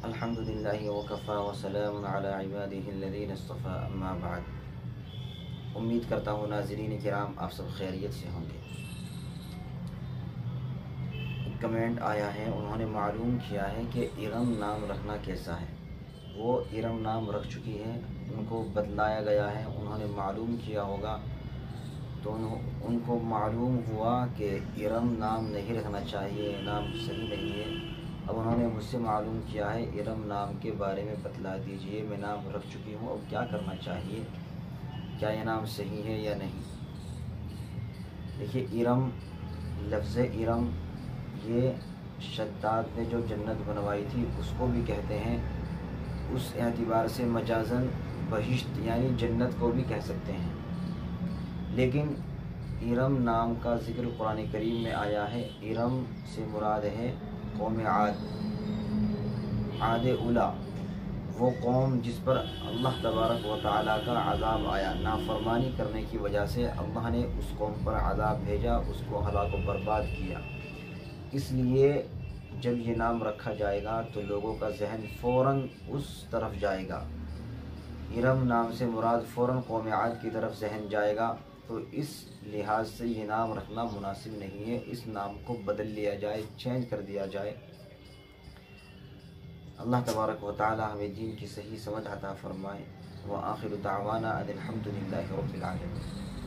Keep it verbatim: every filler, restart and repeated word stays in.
الحمدللہ وکفی وسلام علی عبادہ الذین اصطفی اما بعد۔ امید کرتا ہوں ناظرین کرام آپ سب خیریت سے ہوں گے۔ ایک کمنٹ آیا ہے، انہوں نے معلوم کیا ہے کہ ارم نام رکھنا کیسا ہے۔ وہ ارم نام رکھ چکی ہے، ان کو بتلایا گیا ہے، انہوں نے معلوم کیا ہوگا تو ان کو معلوم ہوا کہ ارم نام نہیں رکھنا چاہیے، نام صحیح نہیں ہے۔ اب انہوں نے مجھ سے معلوم کیا ہے ارم نام کے بارے میں بتلا دیجئے، میں نام رکھ چکی ہوں، اب کیا کرنا چاہیے، کیا یہ نام صحیح ہے یا نہیں۔ دیکھیے ارم، لفظ ارم یہ شداد نے جو جنت بنوائی تھی اس کو بھی کہتے ہیں، اس اعتبار سے مجازاً بہشت یعنی جنت کو بھی کہہ سکتے ہیں۔ لیکن ارم نام کا ذکر قرآن کریم میں آیا ہے، ارم سے مراد ہے قوم عاد، عاد اولا، وہ قوم جس پر اللہ تبارک و تعالیٰ کا عذاب آیا، نافرمانی کرنے کی وجہ سے اللہ نے اس قوم پر عذاب بھیجا، اس کو ہلاک و برباد کیا۔ اس لیے جب یہ نام رکھا جائے گا تو لوگوں کا ذہن فوراً اس طرف جائے گا، ارم نام سے مراد فوراً قوم عاد کی طرف ذہن جائے گا، تو اس لحاظ سے یہ نام رکھنا مناسب نہیں ہے، اس نام کو بدل لیا جائے، چینج کر دیا جائے۔ اللہ تبارک و تعالی ہمیں دین کی صحیح سمجھ عطا فرمائے۔ وآخر دعوانا ان الحمد للہ رب العالمین۔